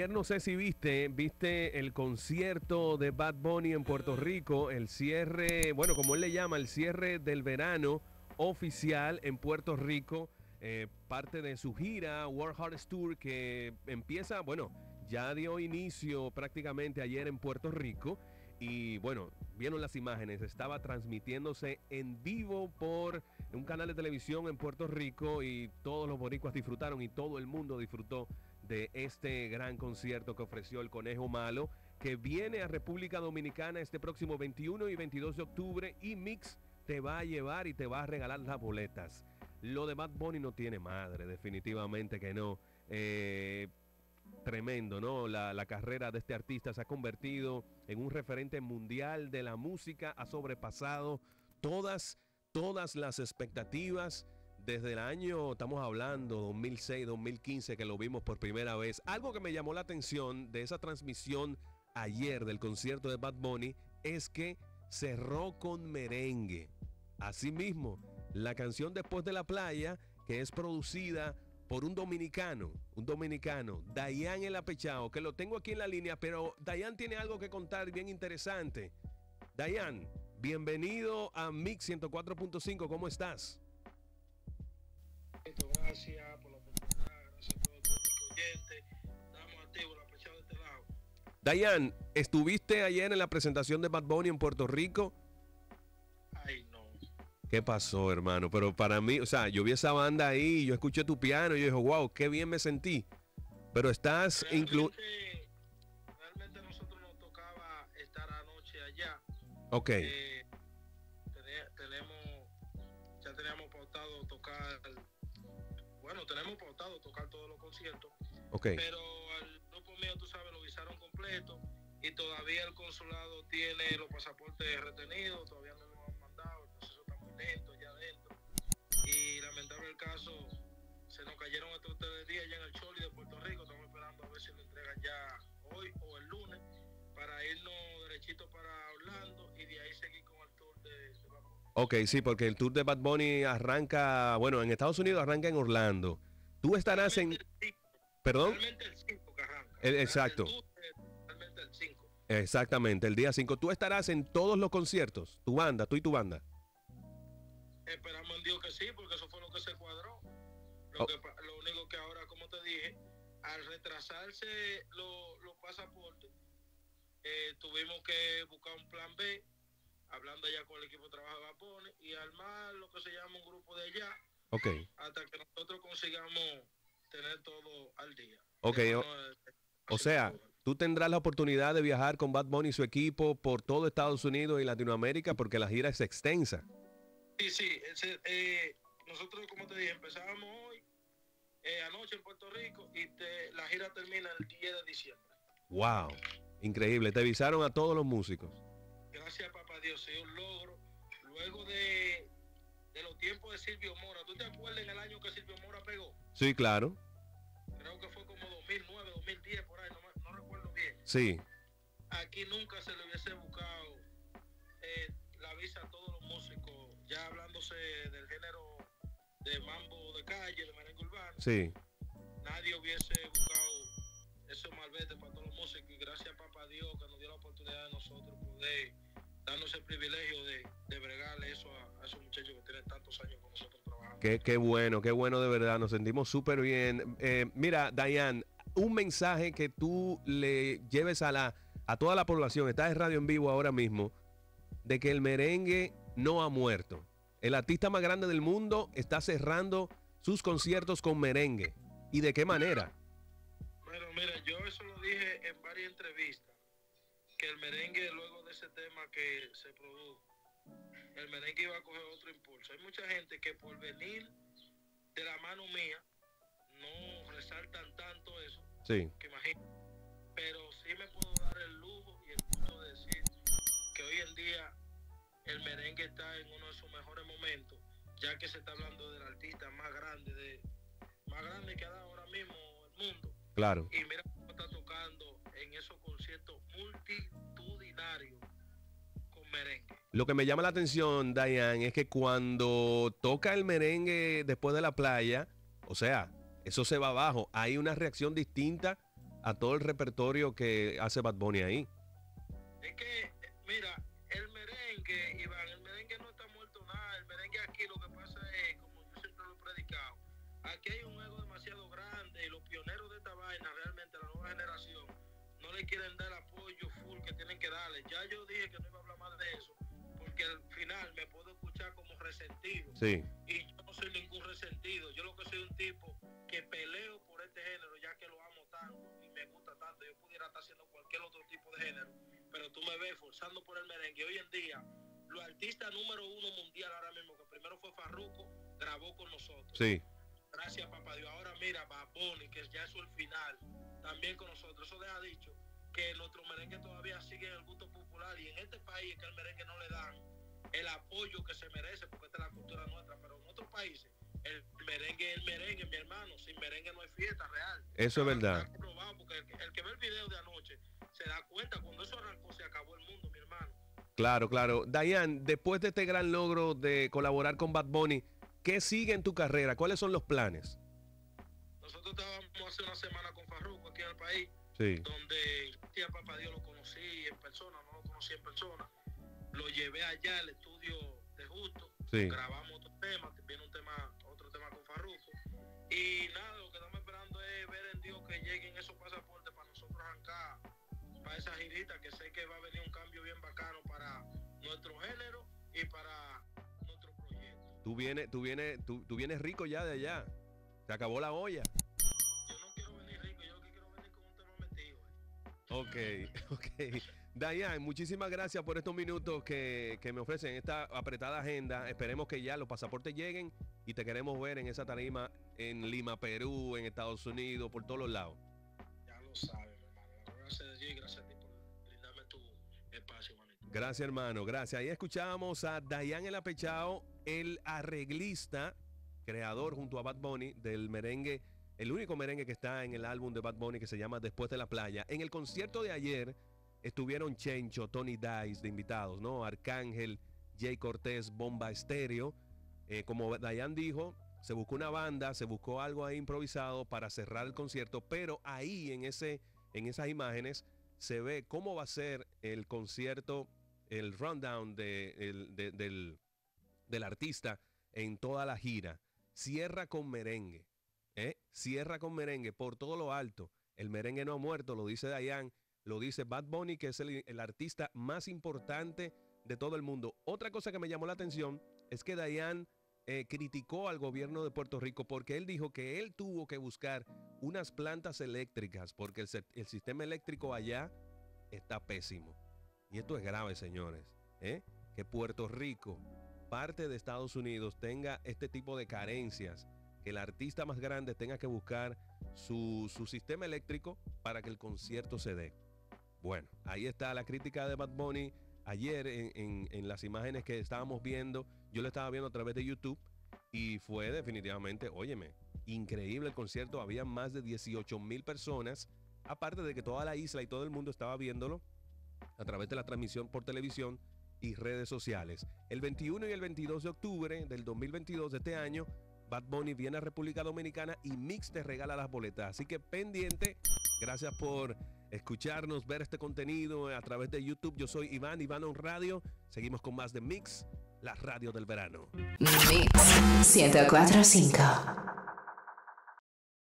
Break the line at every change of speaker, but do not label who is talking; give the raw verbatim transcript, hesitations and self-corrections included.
ayer no sé si viste, viste el concierto de Bad Bunny en Puerto Rico, el cierre, bueno, como él le llama, el cierre del verano oficial en Puerto Rico, eh, parte de su gira World Hearts Tour que empieza, bueno, ya dio inicio prácticamente ayer en Puerto Rico. Y bueno, vieron las imágenes, estaba transmitiéndose en vivo por un canal de televisión en Puerto Rico y todos los boricuas disfrutaron y todo el mundo disfrutó de este gran concierto que ofreció el Conejo Malo, que viene a República Dominicana este próximo veintiuno y veintidós de octubre y Mix te va a llevar y te va a regalar las boletas. Lo de Bad Bunny no tiene madre, definitivamente que no. Eh... Tremendo, ¿no? La, la carrera de este artista se ha convertido en un referente mundial de la música, ha sobrepasado todas, todas las expectativas desde el año, estamos hablando, dos mil seis, dos mil quince, que lo vimos por primera vez. Algo que me llamó la atención de esa transmisión ayer del concierto de Bad Bunny es que cerró con merengue. Asimismo, la canción Después de la Playa, que es producida por un dominicano, un dominicano, Dayan El Apechao, que lo tengo aquí en la línea, pero Dayan tiene algo que contar bien interesante. Dayan, bienvenido a Mix ciento cuatro punto cinco, ¿cómo estás?
Gracias por la oportunidad, gracias a todo el público oyente. Estamos activos, el Apechao de este lado.
Dayan, ¿estuviste ayer en la presentación de Bad Bunny en Puerto Rico?
Ay, no.
¿Qué pasó, hermano? Pero para mí, o sea, yo vi esa banda ahí, yo escuché tu piano y yo dije, wow, qué bien me sentí. Pero estás incluido.
Realmente, realmente nosotros nos tocaba estar anoche allá.
Ok.
Eh, tene- tenemos, ya teníamos pautado tocar, bueno, tenemos pautado tocar todos los conciertos.
Ok.
Pero al grupo mío, tú sabes, lo visaron completo y todavía el consulado tiene los pasaportes retenidos, todavía no los han mandado, el proceso está muy lento allá adentro. Y lamentable el caso, se nos cayeron estos tres días ya en el Choli de Puerto Rico. Estamos esperando a ver si lo entregan ya hoy o el lunes para irnos derechito para Orlando y de ahí seguir con el tour de, de Bad Bunny.
Ok, sí, porque el tour de Bad Bunny arranca, bueno, en Estados Unidos arranca en Orlando. Tú estarás en...
Realmente el cinco,
¿Perdón?
realmente el cinco que arranca.
Eh, exacto.
El tour es realmente el cinco.
Exactamente, el día cinco. Tú estarás en todos los conciertos, tu banda, tú y tu banda.
Esperamos en Dios que sí, porque eso fue lo que se cuadró. Lo,
Oh.
que, pa- lo único que ahora, como te dije, al retrasarse lo- los pasaportes, eh, tuvimos que buscar un plan B, hablando ya con el equipo de trabajo de Bad Bunny, y armar lo que se llama un grupo de allá,
Ok,
hasta que nosotros consigamos tener todo al día.
ok,
De
o,
mano de- de-
o sea, tú tendrás la oportunidad de viajar con Bad Bunny y su equipo por todo Estados Unidos y Latinoamérica porque la gira es extensa.
Sí, sí, ese, eh, nosotros, como te dije, empezábamos hoy, eh, anoche en Puerto Rico, y te- la gira termina el diez de diciembre.
Wow, increíble, te avisaron a todos los músicos.
Gracias, papá Dios, es un logro. Luego de, de los tiempos de Silvio Mora, ¿tú te acuerdas en el año que Silvio Mora pegó?
Sí, claro,
Creo que fue como dos mil nueve, dos mil diez, por ahí, no, me- no recuerdo bien.
sí,
Aquí nunca se le hubiese buscado eh, la visa a todos los músicos, ya hablándose del género de mambo de calle, de merengue urbano.
sí.
Nadie hubiese buscado esos malvete para todos los músicos, y gracias, papá Dios, que nos dio la oportunidad de nosotros poder darnos el privilegio de, de bregarle eso a, a esos muchachos que tienen tantos años con nosotros trabajando.
Qué, qué bueno, qué bueno de verdad, nos sentimos súper bien. Eh, mira, Dayan, un mensaje que tú le lleves a, la, a toda la población, estás en radio en vivo ahora mismo, de que el merengue no ha muerto. El artista más grande del mundo está cerrando sus conciertos con merengue. ¿Y de qué manera?
Bueno, mira, yo eso lo dije en varias entrevistas, que el merengue, luego de ese tema que se produjo, el merengue iba a coger otro impulso. Hay mucha gente que por venir de la mano mía no resaltan tanto eso,
Sí,
que imagino, pero sí me puedo dar el lujo y el gusto de decir que hoy en día el merengue está en uno de sus mejores momentos, ya que se está hablando del artista más grande de más grande que ha dado ahora mismo el mundo.
claro.
Y mira cómo está tocando en esos conciertos multitudinarios con merengue.
Lo que me llama la atención, Dayan, es que cuando toca el merengue después de la playa, o sea, eso se va abajo, hay una reacción distinta a todo el repertorio que hace Bad Bunny ahí.
Es que, mira, el merengue, Iván, el merengue no está muerto nada. El merengue aquí lo que pasa es, como yo siempre lo he predicado, aquí hay un ego demasiado grande y los pioneros de esta vaina, realmente la nueva generación, no le quieren dar el apoyo full que tienen que darle. Ya yo dije que no iba a hablar más de eso, porque al final me puedo escuchar como resentido.
Sí.
Y yo no soy ningún resentido. Yo lo que soy un tipo que peleo por este género, ya que lo amo tanto y me gusta tanto. Yo pudiera estar haciendo cualquier otro tipo de género, pero tú me ves forzando por el merengue. Hoy en día, los artistas número uno mundial ahora mismo, que primero fue Farruko, grabó con nosotros.
Sí.
Gracias, papá Dios. Ahora mira, Bad Bunny, que ya es el final, también con nosotros. Eso deja dicho que nuestro merengue todavía sigue en el gusto popular, y en este país que el merengue no le dan el apoyo que se merece, porque esta es la cultura nuestra, pero en otros países el merengue es el merengue, mi hermano. Sin merengue no hay fiesta real.
Eso es verdad.
Está probado, porque el, el que ve el video de anoche se da cuenta, cuando eso arrancó se acabó el mundo, mi hermano.
Claro, claro. Dayan, después de este gran logro de colaborar con Bad Bunny, ¿qué sigue en tu carrera? ¿Cuáles son los planes?
Nosotros estábamos hace una semana con Farruko aquí en el país,
sí.
donde tía papá Dios lo conocí en persona, no lo conocí en persona. Lo llevé allá al estudio de Justo,
sí.
grabamos otro tema, viene un tema, otro tema con Farruko. Y nada, lo que estamos esperando es ver en Dios que lleguen esos pasaportes para nosotros arrancar para esa girita, que sé que va a venir un cambio bien bacano para nuestro género y para nuestro proyecto.
Tú vienes, tú vienes, tú, tú vienes rico ya de allá. Se acabó la olla.
Yo no quiero venir rico, yo lo que quiero venir con un tema metido.
Eh. Ok, ok. Dayan, muchísimas gracias por estos minutos que, que me ofrecen esta apretada agenda. Esperemos que ya los pasaportes lleguen y te queremos ver en esa tarima en Lima, Perú, en Estados Unidos, por todos los lados.
Ya lo sabes, mi hermano. Gracias a Dios y gracias a ti por brindarme tu espacio, manito.
Gracias, hermano. Gracias. Ahí escuchábamos a Dayan El Apechao, el arreglista, creador junto a Bad Bunny del merengue, el único merengue que está en el álbum de Bad Bunny que se llama Después de la Playa. En el concierto de ayer estuvieron Chencho, Tony Dice de invitados, ¿no? Arcángel, Jay Cortés, Bomba Estéreo. Eh, como Dayan dijo, se buscó una banda, se buscó algo ahí improvisado para cerrar el concierto, pero ahí en, ese, en esas imágenes se ve cómo va a ser el concierto, el rundown de, el, de, del, del artista en toda la gira. Cierra con merengue, ¿eh? Cierra con merengue por todo lo alto. El merengue no ha muerto, lo dice Dayan. Lo dice Bad Bunny, que es el, el artista más importante de todo el mundo. Otra cosa que me llamó la atención es que Dayan eh, criticó al gobierno de Puerto Rico porque él dijo que él tuvo que buscar unas plantas eléctricas porque el, el sistema eléctrico allá está pésimo. Y esto es grave, señores, ¿eh? Que Puerto Rico, parte de Estados Unidos, tenga este tipo de carencias, que el artista más grande tenga que buscar su, su sistema eléctrico para que el concierto se dé. Bueno, ahí está la crítica de Bad Bunny. Ayer en, en, en las imágenes que estábamos viendo, yo lo estaba viendo a través de YouTube y fue definitivamente, óyeme, increíble el concierto. Había más de dieciocho mil personas, aparte de que toda la isla y todo el mundo estaba viéndolo a través de la transmisión por televisión y redes sociales. El veintiuno y el veintidós de octubre del dos mil veintidós de este año, Bad Bunny viene a República Dominicana y Mix te regala las boletas. Así que pendiente. Gracias por escucharnos, ver este contenido a través de YouTube. Yo soy Iván, Iván On Radio. Seguimos con más de Mix, la radio del verano.
Mix ciento cuatro punto cinco.